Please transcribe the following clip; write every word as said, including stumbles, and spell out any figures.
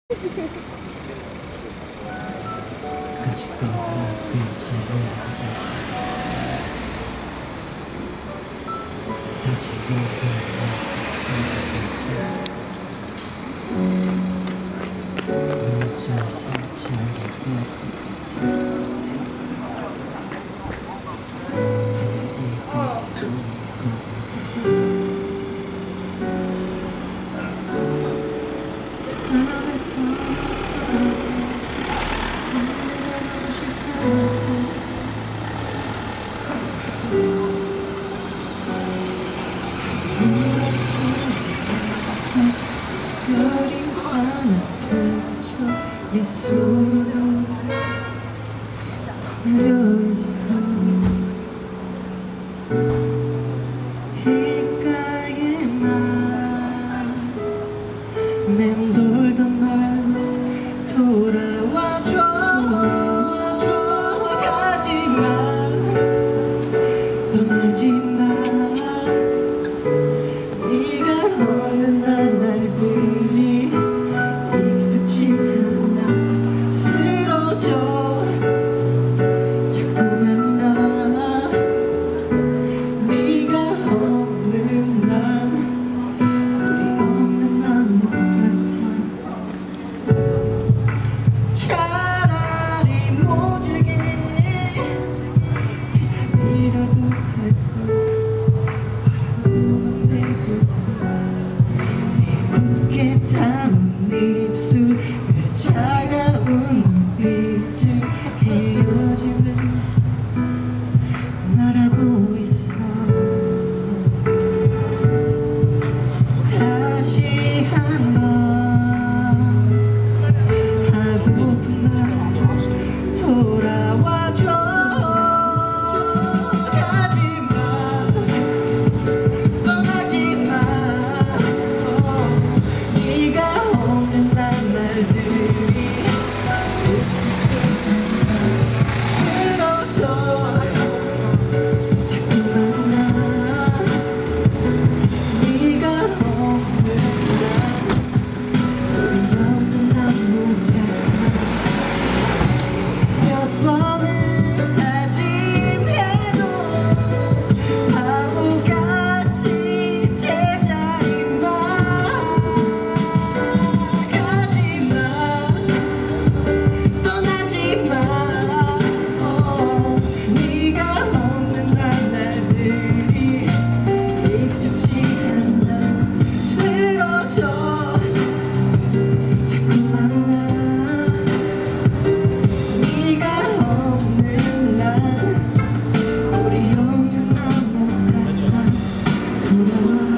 아직도 나쁘지 않았지. 아직도 나쁘지 혼자서 자리고 같아. 별이 하나 그쳐 네 손으로 내려있어. 입가에만 맴돌던 말로 돌아와줘. 가지마, 떠나지마. 네가 없는 나날들이 익숙지 않아. 쓰러져 자꾸만 나. 네가 없는 난 뿌리 없는 나무 같아. 차라리 모질게 대답이라도 할걸. 담은 입술 그 차가운 눈빛은 헤어짐을 말하고 있어. 다시 한번 하고픈 말 돌아와줘. 가지마, 떠나지마. 우리 없는 나무 같아.